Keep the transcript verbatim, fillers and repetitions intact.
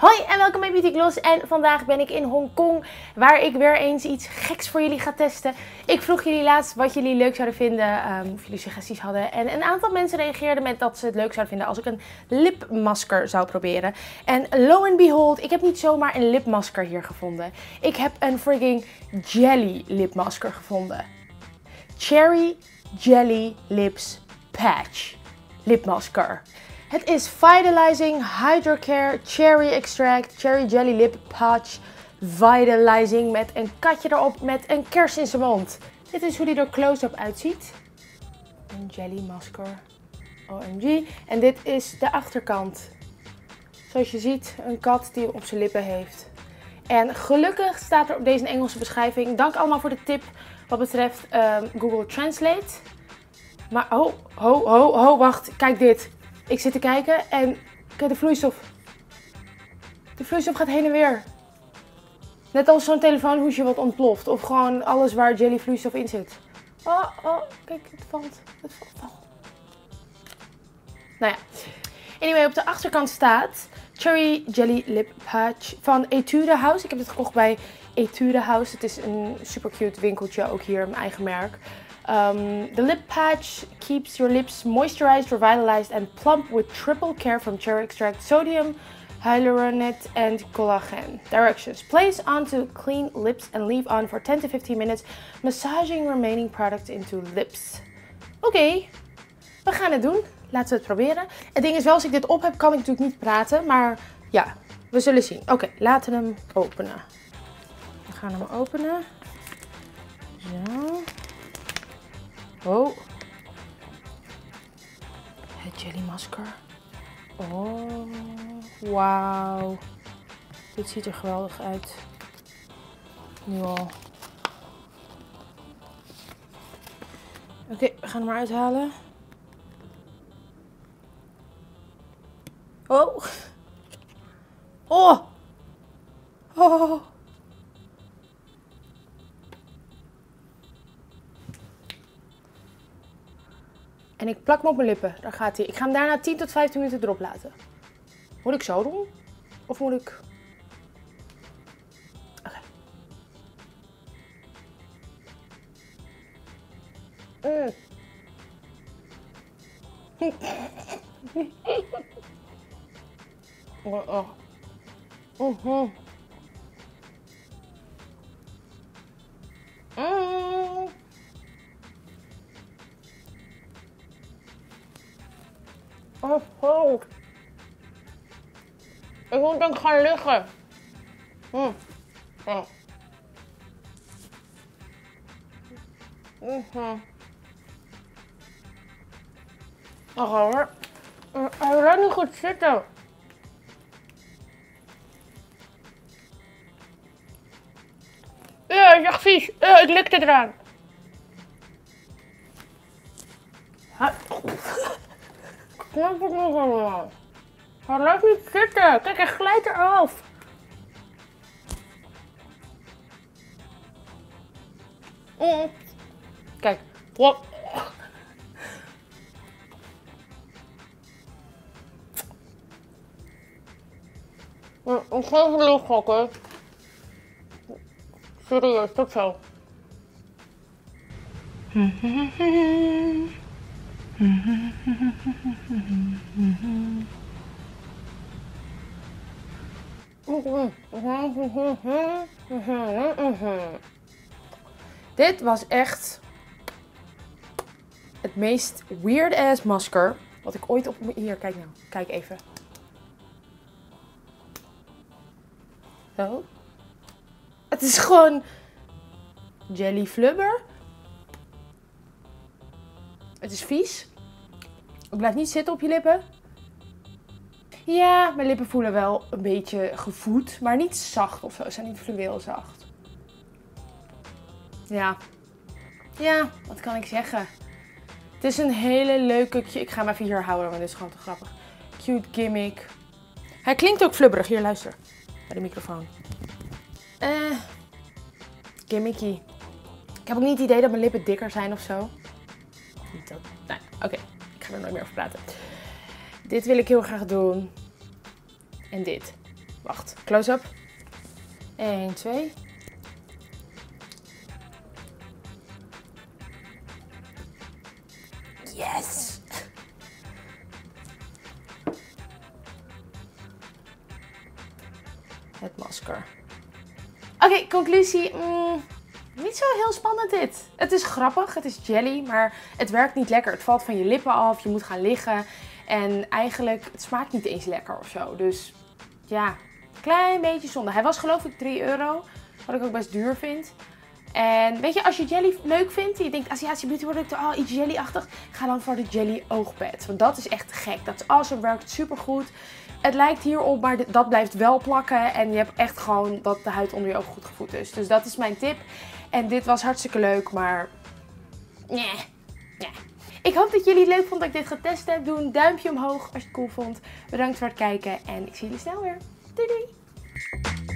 Hoi en welkom bij Beauty Gloss en vandaag ben ik in Hongkong waar ik weer eens iets geks voor jullie ga testen. Ik vroeg jullie laatst wat jullie leuk zouden vinden, um, of jullie suggesties hadden. En een aantal mensen reageerden met dat ze het leuk zouden vinden als ik een lipmasker zou proberen. En lo and behold, ik heb niet zomaar een lipmasker hier gevonden. Ik heb een frigging jelly lipmasker gevonden. Cherry Jelly Lips Patch lipmasker. Het is Vitalizing Hydrocare Cherry Extract Cherry Jelly Lip Patch Vitalizing met een katje erop met een kers in zijn mond. Dit is hoe die er close-up uitziet. Een jelly masker. O M G. En dit is de achterkant. Zoals je ziet, een kat die hem op zijn lippen heeft. En gelukkig staat er op deze Engelse beschrijving. Dank allemaal voor de tip wat betreft um, Google Translate. Maar ho, ho, ho, ho, wacht. Kijk dit. Ik zit te kijken en kijk de vloeistof. De vloeistof gaat heen en weer. Net als zo'n telefoonhoesje wat ontploft. Of gewoon alles waar jelly vloeistof in zit. Oh, oh, kijk, het valt. Het valt. Nou ja. Anyway, op de achterkant staat Cherry Jelly Lip Patch van Etude House. Ik heb dit gekocht bij Etude House. Het is een super cute winkeltje, ook hier, mijn eigen merk. Um, the lip patch keeps your lips moisturized, revitalized and plump with triple care from cherry extract, sodium, hyaluronate and collagen. Directions. Place onto clean lips and leave on for ten to fifteen minutes, massaging remaining products into lips. Oké, okay, we gaan het doen. Laten we het proberen. Het ding is wel, als ik dit op heb, kan ik natuurlijk niet praten, maar ja, we zullen zien. Oké, okay, laten we hem openen. We gaan hem openen. Zo. Oh, het jelly masker. Oh, wauw. Dit ziet er geweldig uit. Nu al. Oké, okay, we gaan hem maar uithalen. Oh. Oh. Oh. En ik plak hem op mijn lippen. Daar gaat hij. Ik ga hem daarna tien tot vijftien minuten erop laten. Moet ik zo doen? Of moet ik... Oké. Okay. Mm. oh, oh. Uh-huh. Mm. Oh, oh. Ik moet dan gaan liggen. Mm. Oh. Mm-hmm. Oh hoor. Hij gaat niet goed zitten. Ja, het is echt vies. Ja, ik likte eraan. Ik snap het niet helemaal. Hij laat niet zitten. Kijk, hij glijdt eraf. Mm. Kijk. Wat? Ik ga even luchtgokken. Serieus, tot zo. Dit was echt het meest weird ass masker wat ik ooit op... Hier, kijk nou. Kijk even. Zo. Het is gewoon jelly flubber. Het is vies. Het blijft niet zitten op je lippen. Ja, mijn lippen voelen wel een beetje gevoed, maar niet zacht of zo. Ze zijn niet fluweel zacht. Ja. Ja, wat kan ik zeggen? Het is een hele leuke... Ik ga hem even hier houden, want dit is gewoon te grappig. Cute gimmick. Hij klinkt ook flubberig. Hier, luister. Bij de microfoon. Eh... Gimmicky. Ik heb ook niet het idee dat mijn lippen dikker zijn of zo. Niet dat... Nee, oké. Okay. Ik ga er nooit meer over praten. Dit wil ik heel graag doen. En dit. Wacht, close-up. één, twee. Yes! Het masker. Oké, okay, conclusie. Mm, niet zo heel spannend dit. Het is grappig, het is jelly, maar het werkt niet lekker. Het valt van je lippen af, je moet gaan liggen. En eigenlijk, het smaakt niet eens lekker of zo. Dus ja, klein beetje zonde. Hij was geloof ik drie euro, wat ik ook best duur vind. En weet je, als je jelly leuk vindt, je denkt Aziatische beauty producten, oh iets jelly-achtig, ga dan voor de jelly oogpad. Want dat is echt gek. Dat is awesome, werkt super goed. Het lijkt hierop, maar dat blijft wel plakken. En je hebt echt gewoon dat de huid onder je ogen goed gevoed is. Dus dat is mijn tip. En dit was hartstikke leuk, maar nee, nee. Ik hoop dat jullie het leuk vonden dat ik dit getest heb. Doe een duimpje omhoog als je het cool vond. Bedankt voor het kijken en ik zie jullie snel weer. Doei doei!